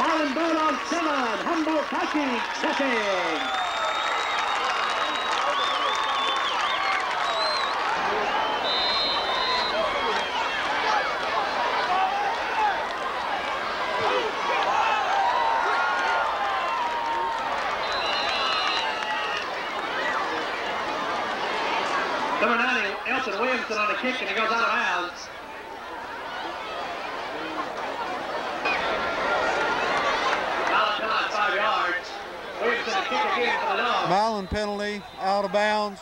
Milan Bulldogs 7, Humboldt Vikings nothing. Number 90, Elton Williamson on the kick, and he goes out of bounds. Valentine, 5 yards. Williamson a kick again for the Dogs. Milan penalty, out of bounds.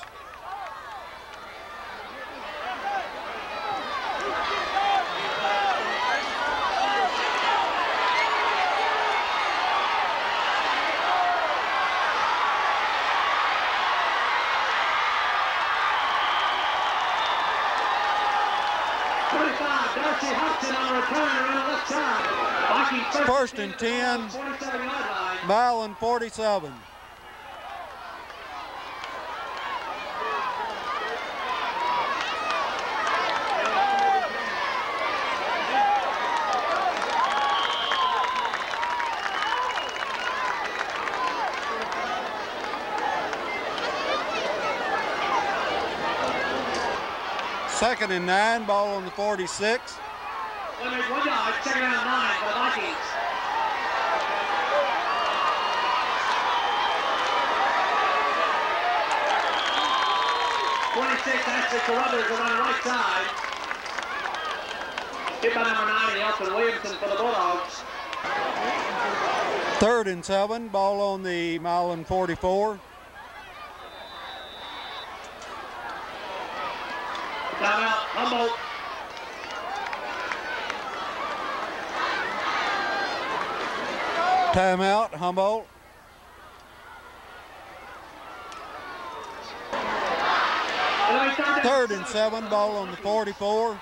First and 10, Milan 47. Second and 9, ball on the 46. Well, there's 1 yard, second down 9 for the Vikings. Ashley Carruthers is on the right side. Hit by number 90, Elton Williamson for the Bulldogs. Third and 7, ball on the Milan 44. Timeout, Humboldt. Timeout, Humboldt. Third and 7, ball on the 44.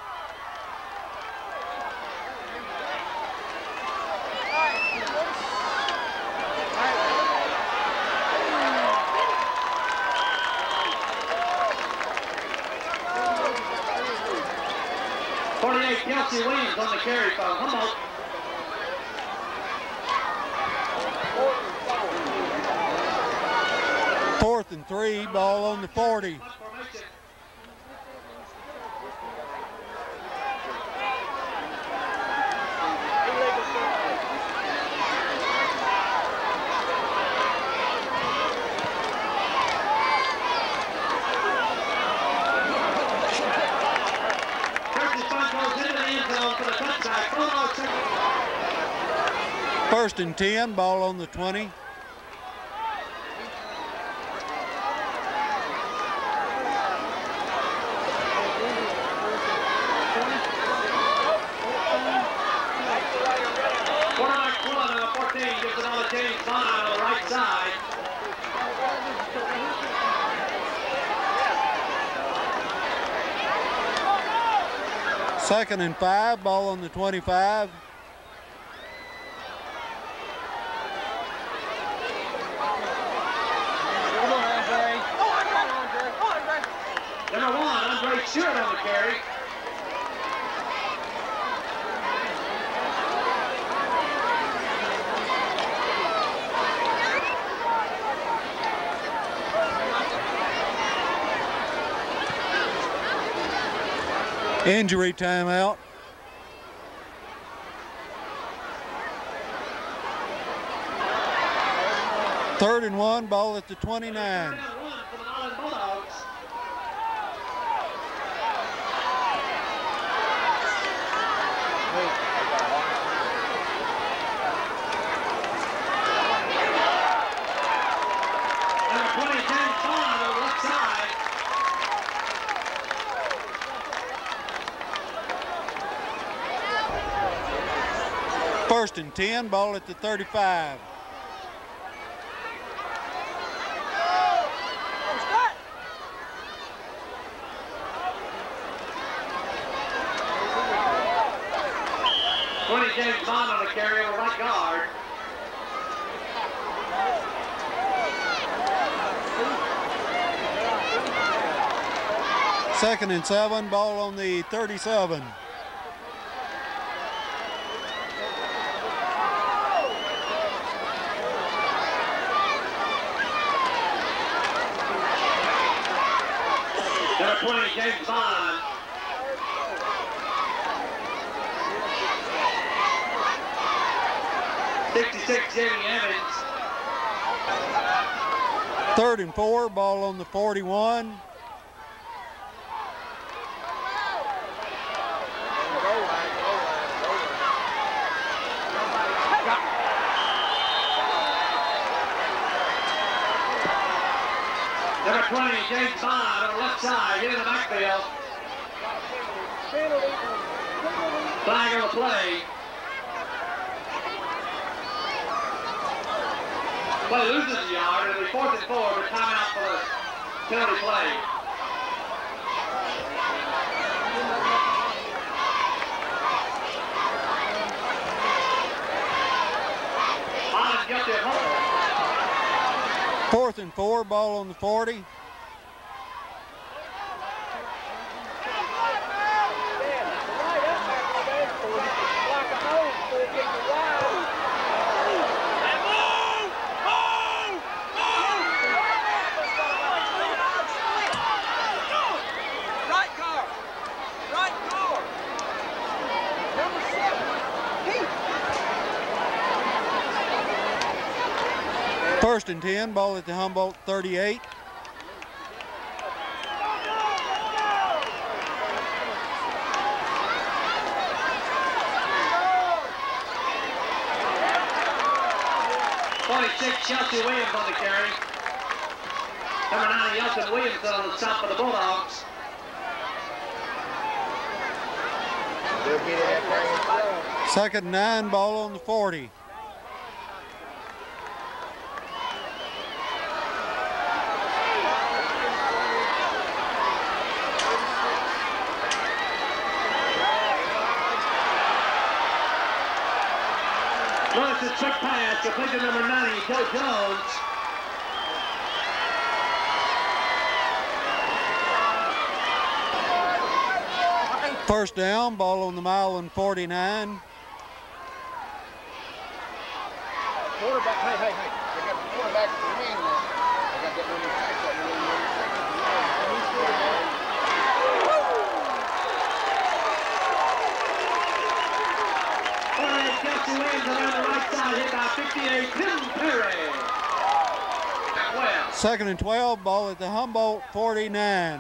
Kelsey Williams on the carry for Humboldt. Fourth and 3, ball on the 40. First and 10, ball on the 20. Quarterback Quillen on the 14 gives another James Bond on the right side. Second and 5, ball on the 25. Number 1, Andre Stewart on the carry. Injury timeout. Third and 1, ball at the 29. First and 10, ball at the 35. James Bond on the carry on the right guard. Second and 7, ball on the 37. James Bond. '66, Jamie Evans. 3rd and 4, ball on the 41. Number 20, James Bond on the left side, in the backfield. Flag on the play. Play loses a yard. It'll be 4th and 4, but timeout for the penalty play. Bond guilty of hold. 4th and 4, ball on the 40. First and 10, ball at the Humboldt 38. Chelsea Williams on the carry. Number 9, Yelton Williamson on the stop for the Bulldogs. Second and 9, ball on the 40. Lewis' quick pass, complete to number 90, Joe Jones. First down, ball on the mile and 49. Quarterback, hey. They got the quarterback at the wing now. They got that number 6. Chelsea Williams around the right side, hit by 58, Tim Perry. Well. Second and 12, ball at the Humboldt 49.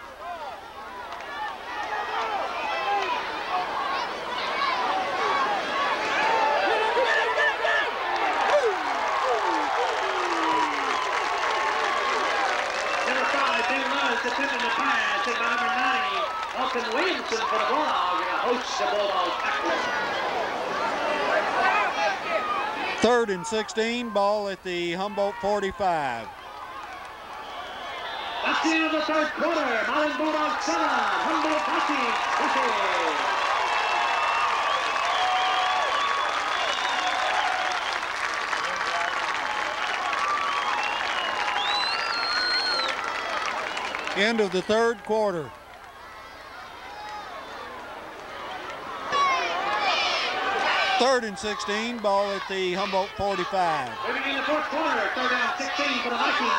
Attempting the pass, hit by number 90, Elton Williamson for the Bulldogs, and a host of Bulldogs tacklers. 3rd and 16, ball at the Humboldt 45. That's the end of the 3rd quarter. Milan Bulldogs 7, Humboldt Vikings 20. End of the 3rd quarter. Third and 16, ball at the Humboldt 45. We begin the 4th quarter, 3rd down 16 for the Vikings.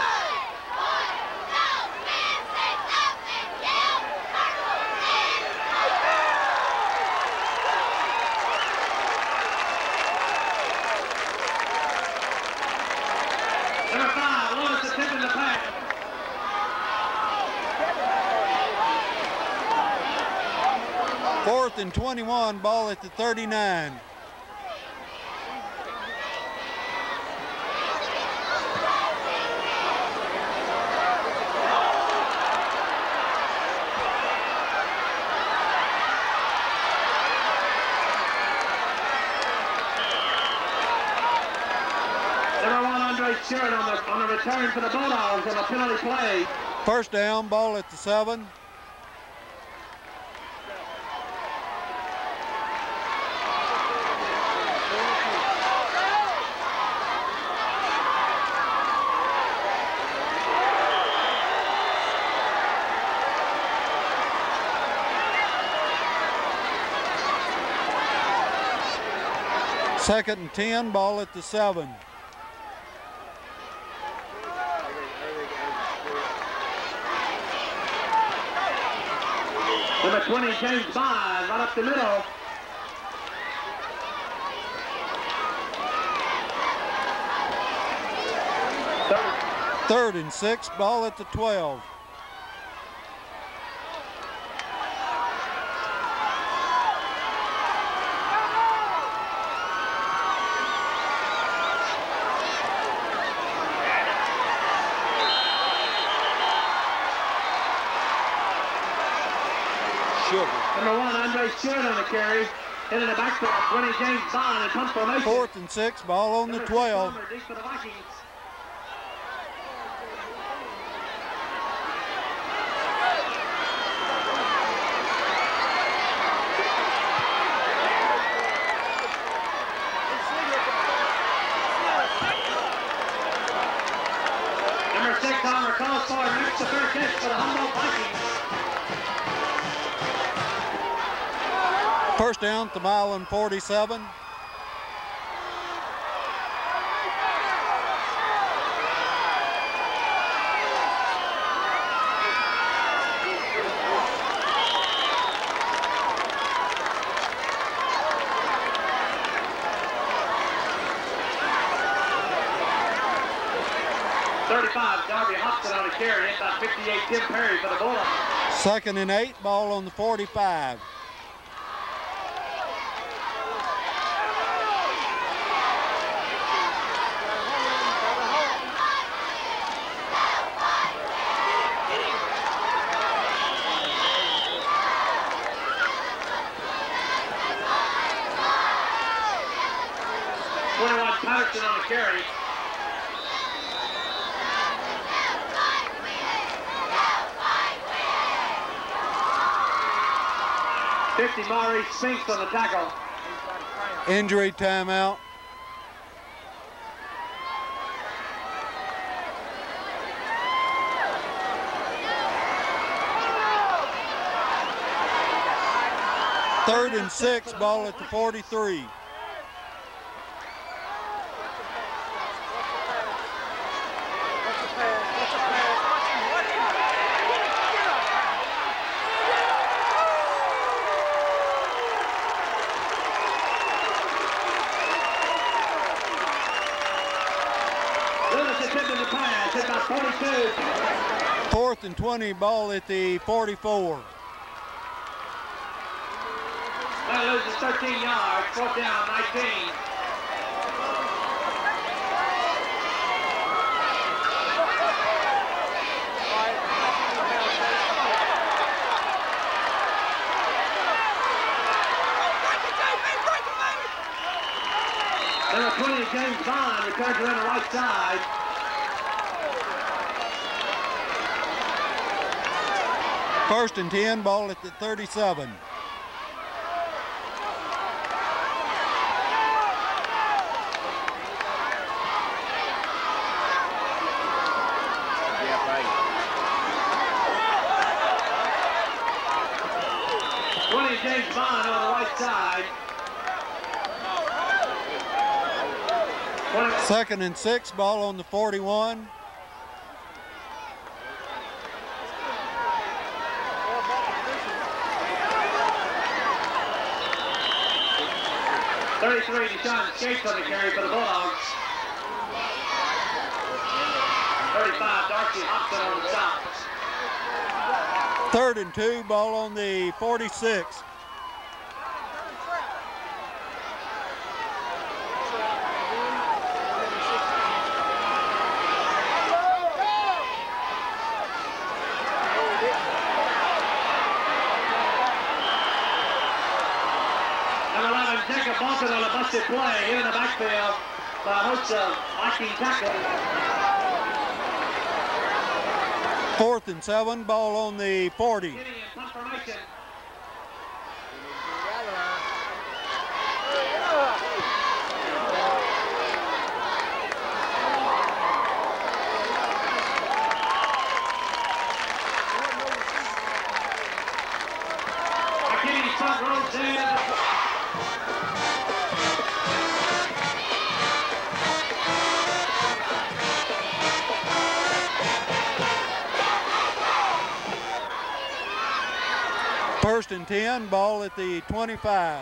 Number 5, Lewis attempting the pass. Fourth and 21, ball at the 39. Sharon on the return for the Bulldogs on a penalty play. First down, ball at the 7. Second and 10, ball at the 7. Number 20, James Bond, right up the middle. Third and 6, ball at the 12. Number 1, Andre Stewart on the carry. Into the backfield, 20, James Bond, and punt formation. 4th and 6, ball on the 12. Deep for the Vikings. Number 6, Homer calls for it, makes the first catch for the Humboldt Vikings. First down at the Milan 47. Darby Hobson on a carry, about 58, Tim Perry for the Bulldogs. 2nd and 8, ball on the 45. Patterson on the carry. Maurice Spinks on the tackle. Injury timeout. Third and 6, ball at the 43. Fourth and 20, ball at the 44. That loses 13 yards, 4th down, 19. Number 20, James Bond, returns around the right side. First and 10, ball at the 37. James Bond on the right side. 2nd and 6, ball on the 41. Deshaun Skates on the carry for the Bulldogs. 35, Darcy Hobson on the stop. 3rd and 2, ball on the 46. On a busted play here in the backfield by host of Viking tackle. 4th and 7, ball on the 40. First and 10, ball at the 25.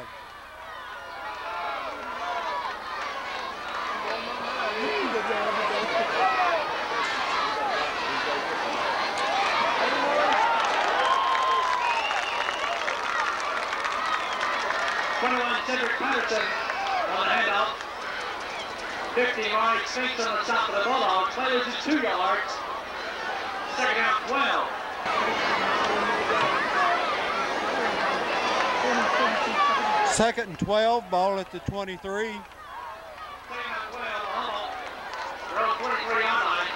Cedric Patterson on the handoff. 50 yards, Spinks on the top of the Bulldogs. Play loses 2 yards. Second down, 12. Second and 12, ball at the 23. Second down, 12, Humboldt. They're on 23-yard line.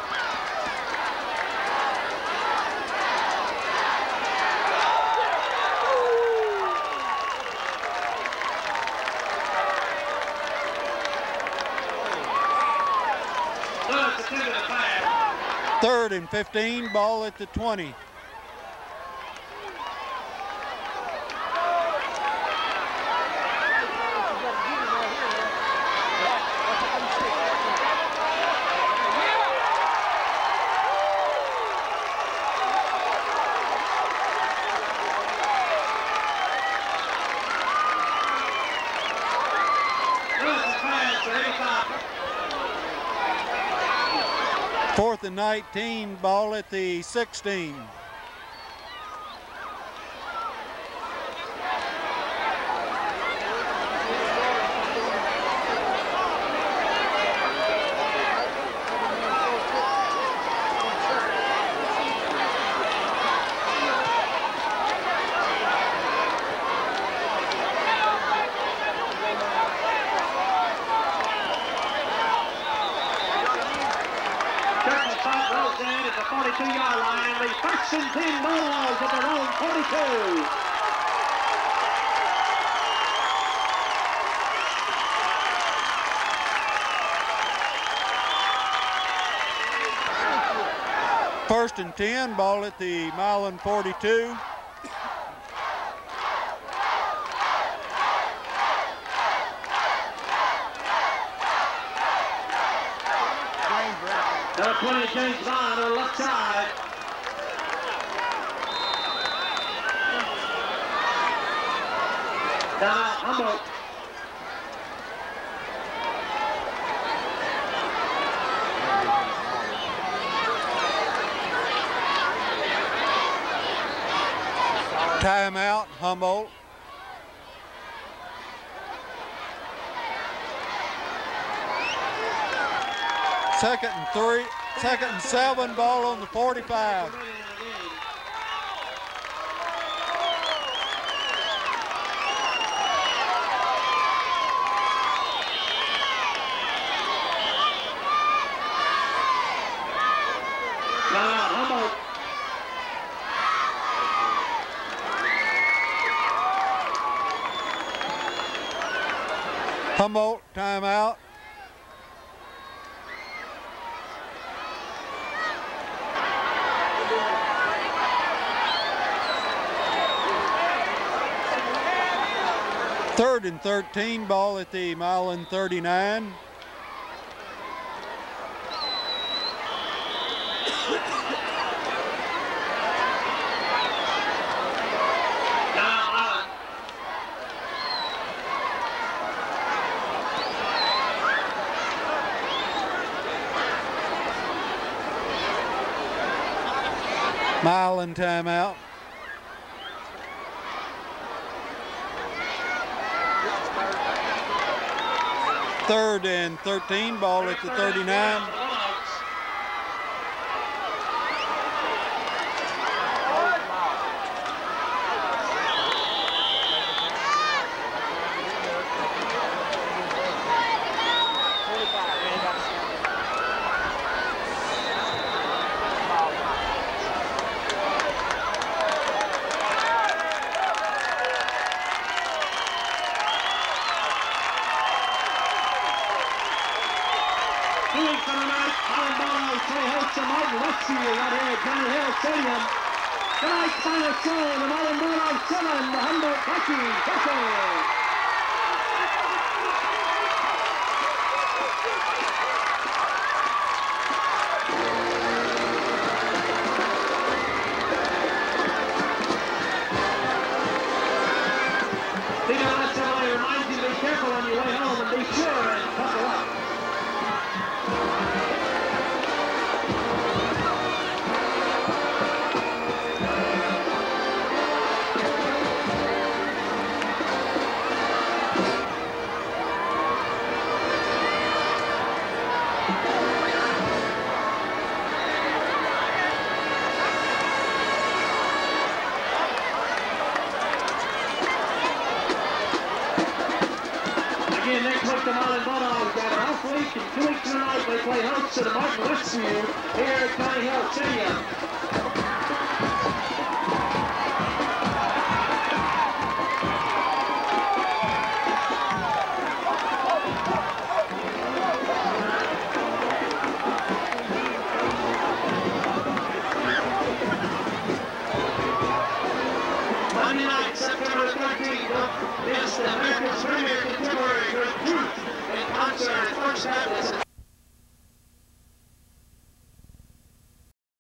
Third and 15, ball at the 20. Fourth and 19, ball at the 16. At the 42-yard line, and the first and 10 Bulldogs at their own 42. First and 10, ball at the Milan 42. Number 20, James Vaughn on the left side. Down Humboldt. Timeout, Humboldt. Second and 7, ball on the 45. Humboldt. Humboldt, timeout. Third and 13, ball at the Milan 39. Milan timeout. Third and 13, ball at the 39. Stadium. Tonight's final show, the Milan Bulldogs 7, the Humboldt Vikings 7. And next week, the Milan Bulldogs got an off week, and 2 weeks tonight they play host to the Martin Westview here at Johnnie Hill Stadium.